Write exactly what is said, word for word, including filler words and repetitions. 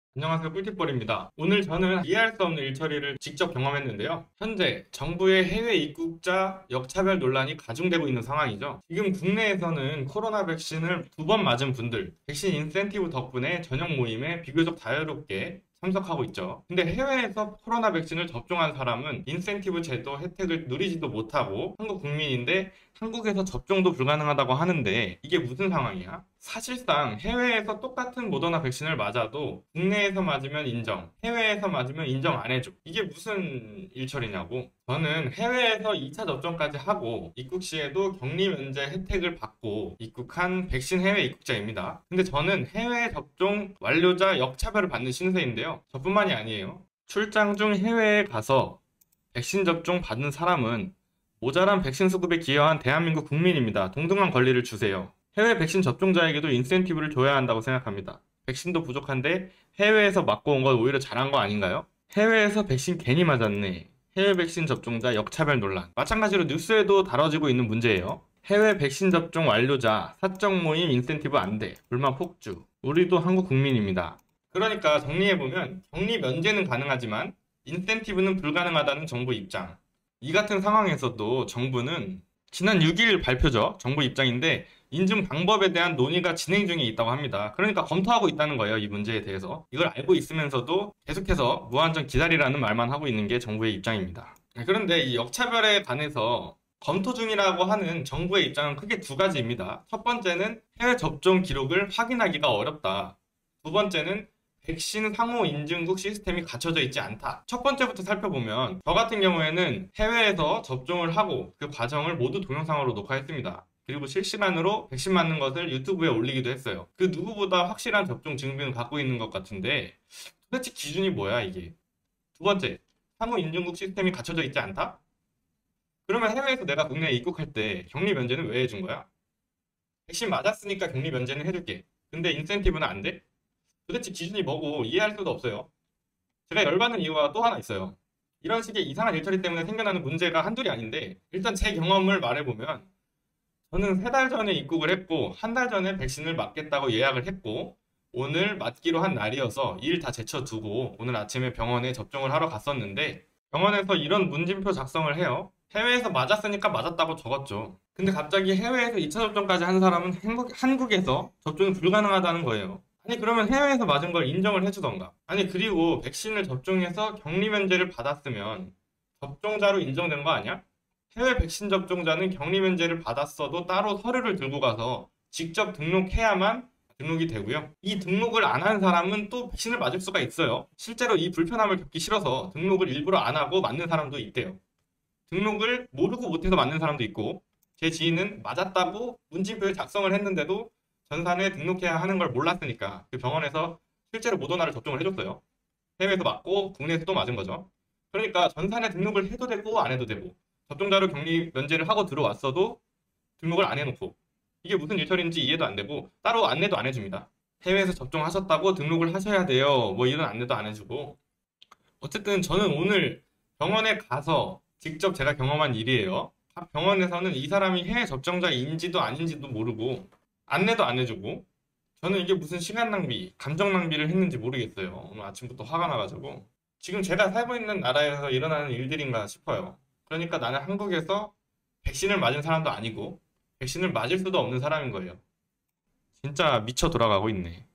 안녕하세요, 꿀팁볼입니다. 오늘 저는 이해할 수 없는 일처리를 직접 경험했는데요. 현재 정부의 해외 입국자 역차별 논란이 가중되고 있는 상황이죠. 지금 국내에서는 코로나 백신을 두 번 맞은 분들, 백신 인센티브 덕분에 저녁 모임에 비교적 자유롭게 참석하고 있죠. 근데 해외에서 코로나 백신을 접종한 사람은 인센티브 제도 혜택을 누리지도 못하고 한국 국민인데 한국에서 접종도 불가능하다고 하는데 이게 무슨 상황이야? 사실상 해외에서 똑같은 모더나 백신을 맞아도 국내에서 맞으면 인정, 해외에서 맞으면 인정 안 해줘. 이게 무슨 일처리냐고. 저는 해외에서 이 차 접종까지 하고 입국 시에도 격리 면제 혜택을 받고 입국한 백신 해외 입국자입니다. 근데 저는 해외 접종 완료자 역차별을 받는 신세인데요. 저뿐만이 아니에요. 출장 중 해외에 가서 백신 접종 받은 사람은 모자란 백신 수급에 기여한 대한민국 국민입니다. 동등한 권리를 주세요. 해외 백신 접종자에게도 인센티브를 줘야 한다고 생각합니다. 백신도 부족한데 해외에서 맞고 온 건 오히려 잘한 거 아닌가요? 해외에서 백신 괜히 맞았네. 해외 백신 접종자 역차별 논란. 마찬가지로 뉴스에도 다뤄지고 있는 문제예요. 해외 백신 접종 완료자 사적 모임 인센티브 안 돼. 불만 폭주. 우리도 한국 국민입니다. 그러니까 정리해보면 격리 면제는 가능하지만 인센티브는 불가능하다는 정부 입장. 이 같은 상황에서도 정부는 지난 육 일 발표죠. 정부 입장인데 인증 방법에 대한 논의가 진행 중에 있다고 합니다. 그러니까 검토하고 있다는 거예요. 이 문제에 대해서. 이걸 알고 있으면서도 계속해서 무한정 기다리라는 말만 하고 있는 게 정부의 입장입니다. 그런데 이 역차별에 관해서 검토 중이라고 하는 정부의 입장은 크게 두 가지입니다. 첫 번째는 해외 접종 기록을 확인하기가 어렵다. 두 번째는 백신 상호 인증국 시스템이 갖춰져 있지 않다. 첫 번째부터 살펴보면 저 같은 경우에는 해외에서 접종을 하고 그 과정을 모두 동영상으로 녹화했습니다. 그리고 실시간으로 백신 맞는 것을 유튜브에 올리기도 했어요. 그 누구보다 확실한 접종 증빙을 갖고 있는 것 같은데 도대체 기준이 뭐야 이게? 두 번째, 상호 인증국 시스템이 갖춰져 있지 않다? 그러면 해외에서 내가 국내에 입국할 때 격리 면제는 왜 해준 거야? 백신 맞았으니까 격리 면제는 해줄게. 근데 인센티브는 안 돼? 도대체 기준이 뭐고 이해할 수도 없어요. 제가 열받는 이유가 또 하나 있어요. 이런 식의 이상한 일처리 때문에 생겨나는 문제가 한둘이 아닌데 일단 제 경험을 말해보면 저는 세 달 전에 입국을 했고 한 달 전에 백신을 맞겠다고 예약을 했고 오늘 맞기로 한 날이어서 일 다 제쳐두고 오늘 아침에 병원에 접종을 하러 갔었는데 병원에서 이런 문진표 작성을 해요. 해외에서 맞았으니까 맞았다고 적었죠. 근데 갑자기 해외에서 이 차 접종까지 한 사람은 한국, 한국에서 접종이 불가능하다는 거예요. 아니 그러면 해외에서 맞은 걸 인정을 해주던가. 아니 그리고 백신을 접종해서 격리 면제를 받았으면 접종자로 인정된 거 아니야? 해외 백신 접종자는 격리 면제를 받았어도 따로 서류를 들고 가서 직접 등록해야만 등록이 되고요. 이 등록을 안 한 사람은 또 백신을 맞을 수가 있어요. 실제로 이 불편함을 겪기 싫어서 등록을 일부러 안 하고 맞는 사람도 있대요. 등록을 모르고 못해서 맞는 사람도 있고 제 지인은 맞았다고 문진표에 작성을 했는데도 전산에 등록해야 하는 걸 몰랐으니까 그 병원에서 실제로 모더나를 접종을 해줬어요. 해외에서 맞고 국내에서 또 맞은 거죠. 그러니까 전산에 등록을 해도 되고 안 해도 되고 접종자로 격리 면제를 하고 들어왔어도 등록을 안 해놓고 이게 무슨 일처리인지 이해도 안 되고 따로 안내도 안 해줍니다. 해외에서 접종하셨다고 등록을 하셔야 돼요. 뭐 이런 안내도 안 해주고 어쨌든 저는 오늘 병원에 가서 직접 제가 경험한 일이에요. 각 병원에서는 이 사람이 해외 접종자인지도 아닌지도 모르고 안내도 안 해주고 저는 이게 무슨 시간 낭비, 감정 낭비를 했는지 모르겠어요. 오늘 아침부터 화가 나가지고 지금 제가 살고 있는 나라에서 일어나는 일들인가 싶어요. 그러니까 나는 한국에서 백신을 맞은 사람도 아니고 백신을 맞을 수도 없는 사람인 거예요. 진짜 미쳐 돌아가고 있네.